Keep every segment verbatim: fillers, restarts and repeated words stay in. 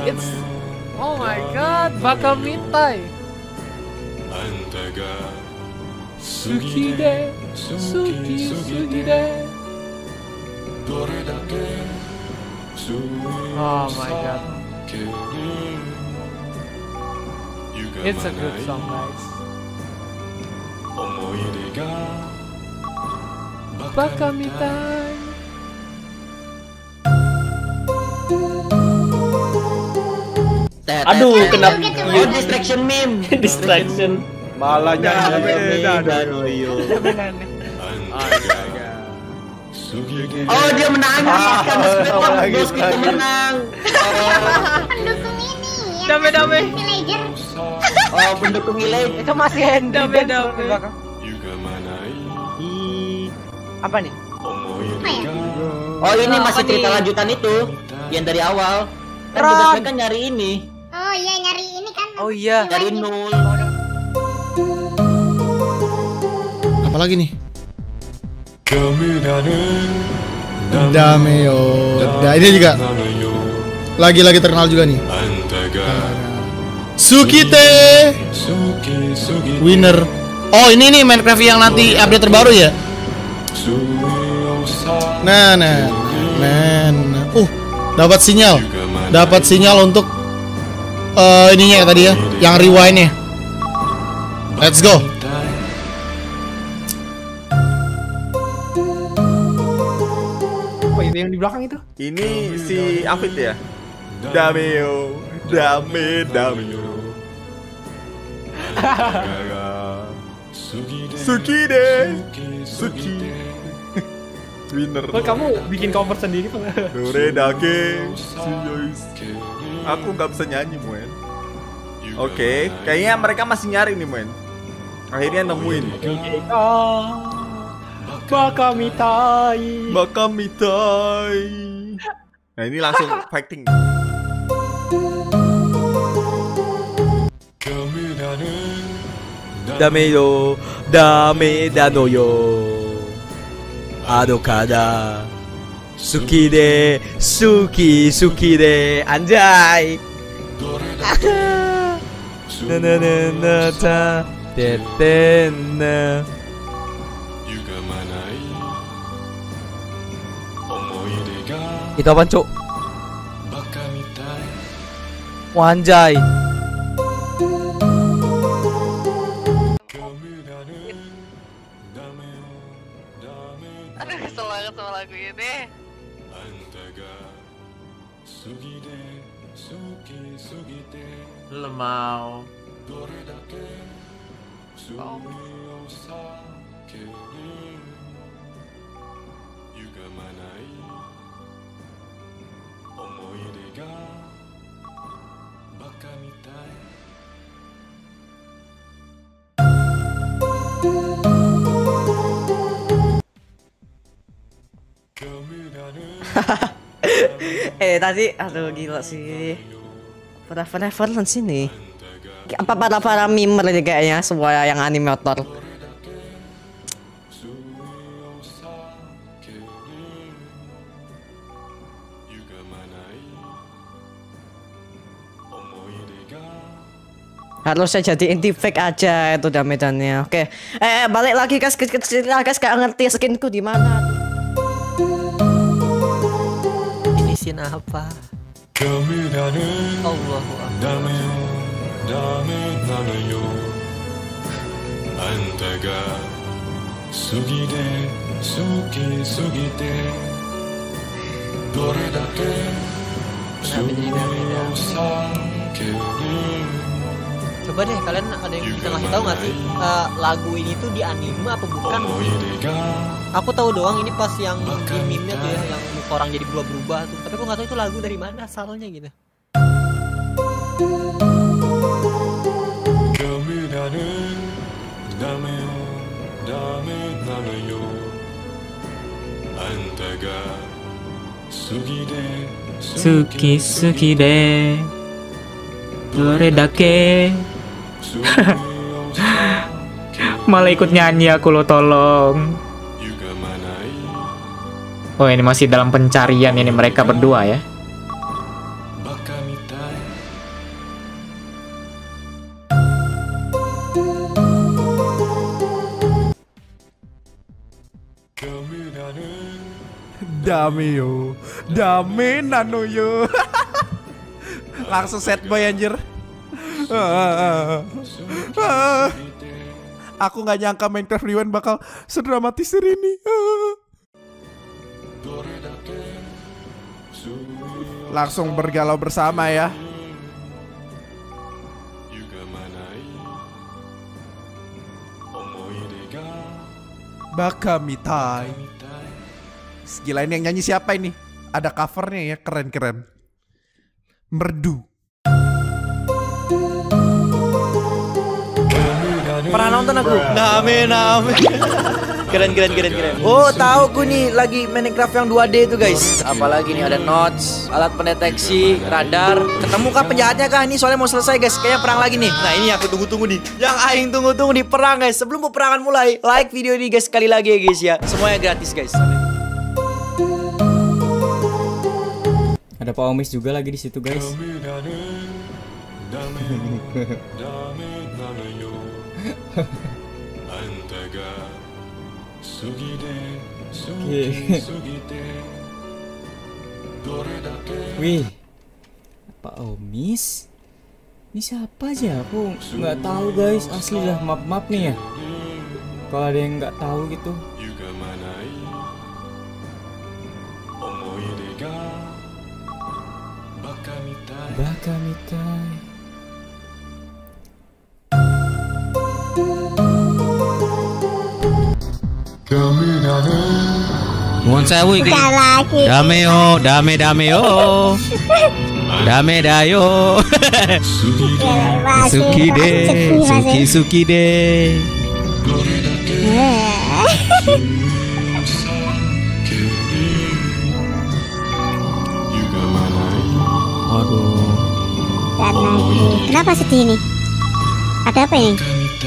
It's oh my god, Bakamitai. Sukide, Suki, Sukide. Oh my god. It's a good song, guys. Bakamitai. Aduh, kenapa? Oh, distraction meme. Distraction. Malah nyanyi beda. Oh, dia menang. Bos kita menang. Pendukung ini. Dame-dame. Villager. Oh, pendukung village. Itu masih Henry. Dame-dame. Apa nih? Apa ya? Oh, ini masih cerita lanjutan itu yang dari awal. Kan tugas mereka nyari ini. Oh iya, nyari ini kan. Oh iya. Dari nol. Apa lagi nih? Dameo. Nah, ini juga lagi-lagi terkenal juga nih. Sukite Winner. Oh, ini nih Minecraft yang nanti update terbaru ya. Nah, nah, nah, nah. Uh, dapat sinyal. Dapat sinyal untuk uh, ininya ya tadi ya, yang rewind-nya. Let's go. Oh, itu yang di belakang itu. Ini si Afid ya. Dameo, dame, dameo. Suki deh, Suki. Winner. Oh, kamu bikin cover sendiri kan? Dore dake, serius. Aku nggak bisa nyanyi, Muen. Oke, kayaknya mereka masih nyari nih, Muen. Akhirnya nemuin. Bakamitai. Bakamitai. Nah, ini langsung fighting. Dame yo, dame dano yo. Ado kada. Suki de, suki, suki de, anjay. Na na na na ta, tetena. Itu apaan, Cuk? Wanjay. Aduh, kesel banget sama lagu ini. Lemau. Eh tadi, aduh gila sih. Pada Neverland sini. Apa para para mimer ini kayaknya semua yang animator. Harusnya jadi inti fake aja itu dah medannya. Oke, eh balik lagi guys, ke cerita guys, gak ngerti skinku di mana. Ini scene apa? Allahu Akbar. Coba deh kalian ada yang bisa ngasih tahu nggak sih uh, lagu ini tuh di anime apa bukan? Aku tahu doang ini pas yang di meme-nya tuh ya, yang muka orang jadi berubah-berubah tuh. Tapi aku nggak tahu itu lagu dari mana asalnya gitu. Suki suki de dore dake. Malah ikut nyanyi aku lo, tolong. Oh, ini masih dalam pencarian ini mereka berdua ya. dame yo, dame nano yo. Langsung set boy anjir. Aku nggak nyangka Minecraft Rewind bakal sedramatis ini. Langsung bergalau bersama ya. Baka mitai. Gila, ini yang nyanyi siapa ini? Ada covernya ya, keren-keren. Merdu. Pernah nonton aku? Name name. Keren keren keren keren. Oh, tahu ku nih lagi Minecraft yang dua D itu, guys. Apalagi nih ada notes, alat pendeteksi, radar. Ketemu kah penjahatnya kah? Ini soalnya mau selesai, guys. Kayaknya perang lagi nih. Nah, ini aku tunggu-tunggu nih. Yang aing tunggu-tunggu nih, perang, guys. Sebelum peperangan mulai, like video ini, guys, sekali lagi ya, guys ya. Semuanya gratis, guys. Ada Pak Omis juga lagi di situ, guys. Wih, Pak Omis, ini siapa aja? Aku nggak tahu, guys. Asli lah, map-map nih ya. Kalau ada yang nggak tahu gitu. Baka mitai. Nuwun sewu iki. Dame yo, dame dame yo. Dame dayo. Suki de, suki suki de. Waduh. Kenapa sedih ini? Ada apa ini?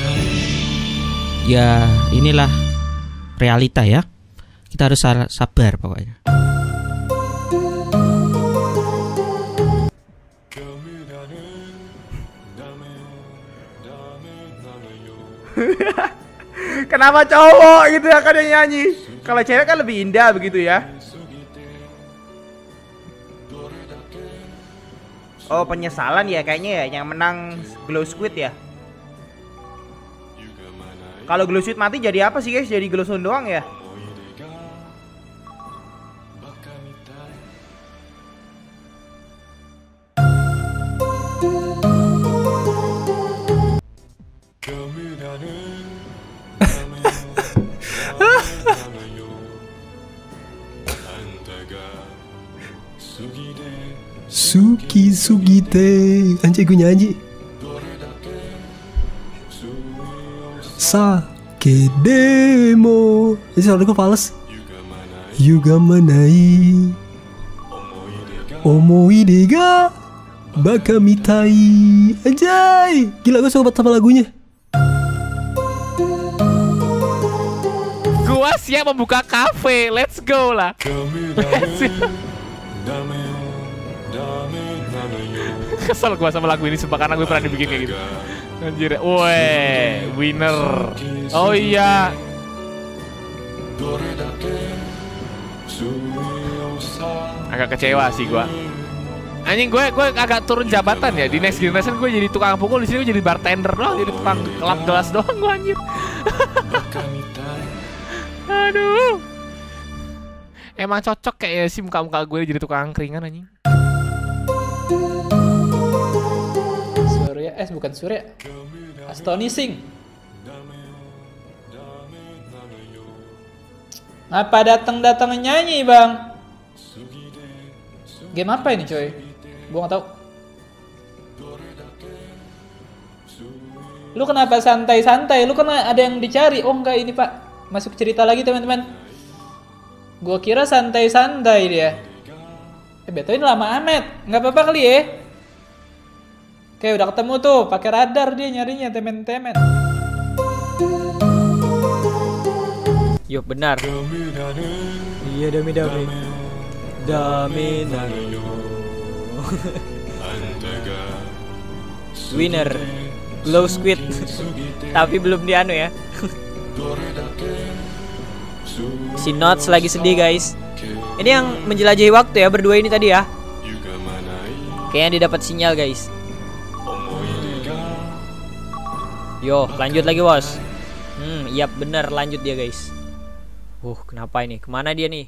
Ya, inilah realita ya. Kita harus sabar pokoknya. Kenapa cowok gitu ya kan yang nyanyi? Kalau cewek kan lebih indah begitu ya. Oh, penyesalan ya kayaknya ya, yang menang Glow Squid ya. Kalau Glow Squid mati jadi apa sih, guys? Jadi Glowstone doang ya? Suki Sugite, anjay gue nyanyi. Sake demo, ini suara gue fals. Yuga manai, omoide ga baka mitai. Anjay, gila gue suka banget sama lagunya. Gua siap membuka kafe, let's go lah. Kesel gua sama lagu ini sumpah, karena gue pernah dibikin kayak gitu. Anjir, woi, winner. Oh iya. Agak kecewa sih gua. Anjing, gue gue agak turun jabatan ya. Di next generation gue jadi tukang pukul, di sini gue jadi bartender doang, jadi tukang kelap gelas doang gue anjir. Aduh. Emang cocok kayak sih muka-muka gue jadi tukang angkringan anjing. Surya, eh bukan Surya, Astonishing. Apa datang-datang nyanyi bang? Game apa ini coy? Gua nggak tahu. Lu kenapa santai-santai? Lu kan ada yang dicari? Oh enggak, ini pak masuk cerita lagi teman-teman. Gua kira santai-santai dia. Eh betul, ini lama amat. Nggak apa-apa kali ya? Oke, udah ketemu tuh, pakai radar dia nyarinya temen-temen. Yuk benar. Iya, dami-dami. Dami-dami. Winner Glow Squid. Tapi belum dianu ya. Si Notes lagi sedih guys. Ini yang menjelajahi waktu ya, berdua ini tadi ya. Kayaknya dia dapat sinyal guys. Yo, lanjut lagi bos. Hmm, iya bener, lanjut dia guys. Uh, kenapa ini? Kemana dia nih?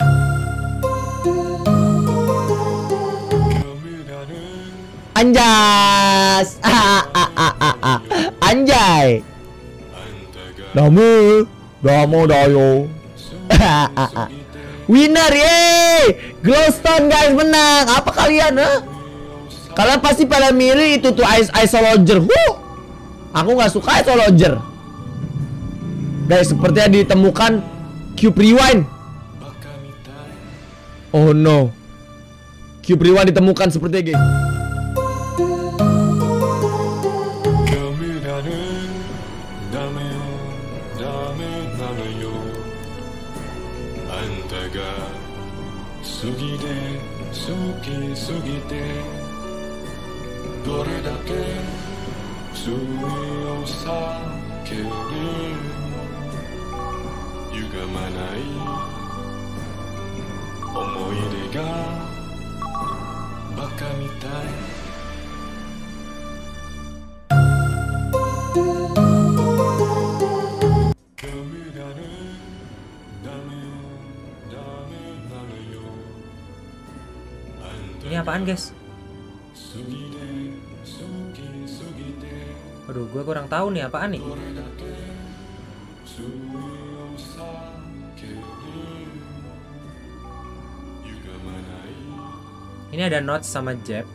Anjas, ah, ah, ah, ah, ah. Anjay. Dame, damo dayo. Winner, yeay! Glowstone guys menang. Apa kalian, eh? Kalian pasti pada milih itu tuh Ice Isologer. Huh! Aku nggak suka Isologer. Guys, sepertinya ditemukan Cube Rewind. Oh no. Cube Rewind ditemukan sepertinya, guys. Ini apaan guys? Aduh, gue kurang tahu nih apaan nih. Ini ada notes sama Jeb.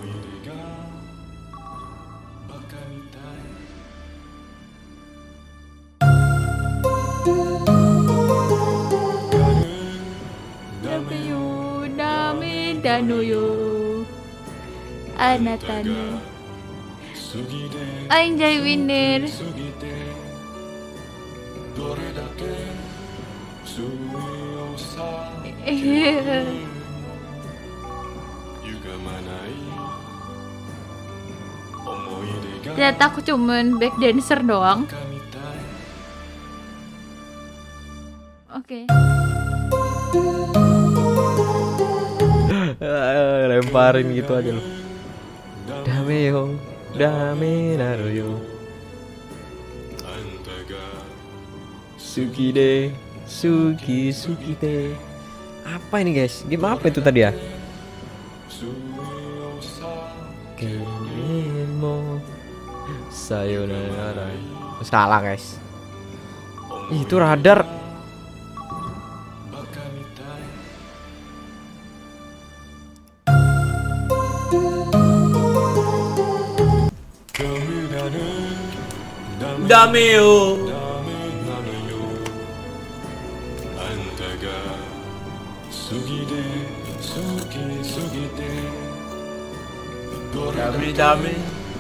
Danoyo Anatano Anjay winner. Ternyata aku cuman back dancer doang. Oke. Lemparin gitu aja loh. Dame yo, dame naruyo. Suki de, suki suki de. Apa ini guys? Game apa itu tadi ya? Kenemo sayonara. Salah guys. Ih, itu radar. Dameo. Dame dame.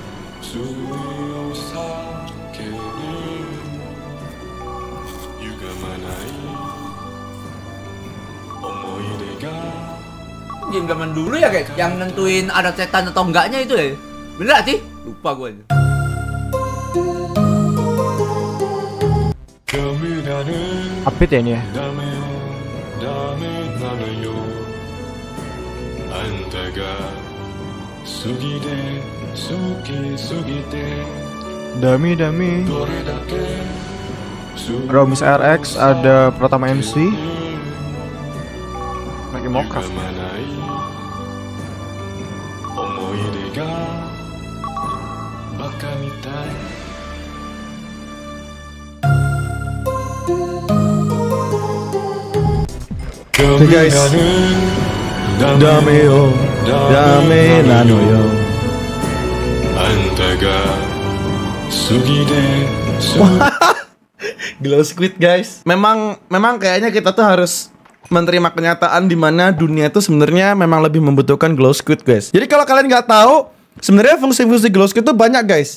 Game zaman dulu ya guys, yang nentuin ada setan atau enggaknya itu ya. Bener gak sih? Lupa gue. Update ya ini ya. Dami Dami Romis R X, ada Pratama M C lagi mocraft. Oke guys, dame yo, dame nano yo. Glow Squid guys. Memang memang kayaknya kita tuh harus menerima kenyataan di mana dunia itu sebenarnya memang lebih membutuhkan Glow Squid guys. Jadi kalau kalian nggak tahu, sebenarnya fungsi-fungsi Glow Squid itu banyak guys.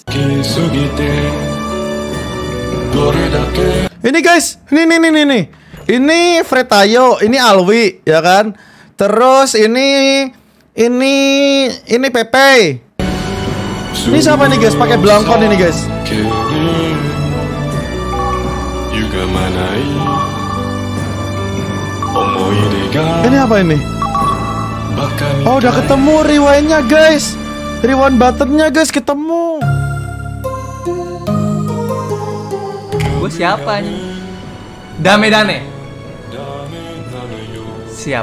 Ini guys, ini nih nih nih nih. Ini Fretayo, ini Alwi, ya kan? Terus ini ini ini Pepe. Ini siapa nih guys? Pakai belangkon ini guys. Ini apa ini? Oh, udah ketemu rewind-nya guys. Rewind button-nya guys ketemu. Gue siapa nih? Dame Dane. Siap.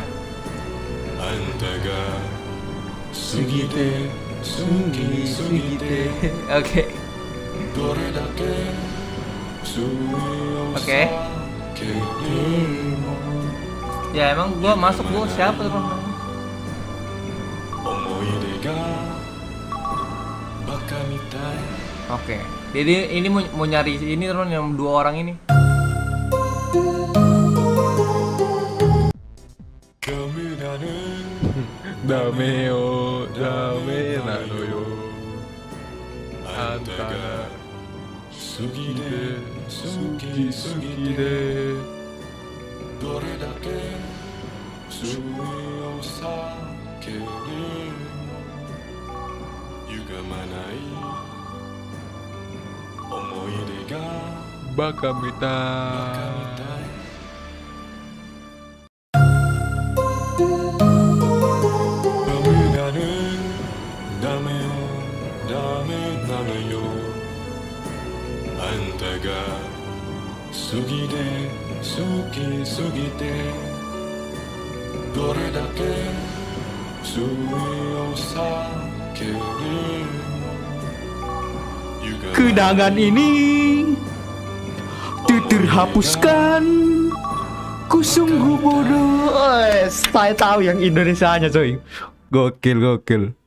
Sugite, Sugi, Sugite. Oke. Oke. Ya emang gua masuk gua siapa tuh? Oke. Jadi ini mau, mau nyari ini teman yang dua orang ini. Dameo, dame nanoyo. Antara Sugide, Sugi, Sugide. Dore dake sumi o sakeru yuga manai omoide ga baka mitai. Dame o dame nanoyo anta ga sugide suki sugite dore dake sumi o sakeru. Kenangan ini terhapuskan. Ku sungguh bodoh. Eh, saya tahu yang Indonesianya coy. Gokil gokil.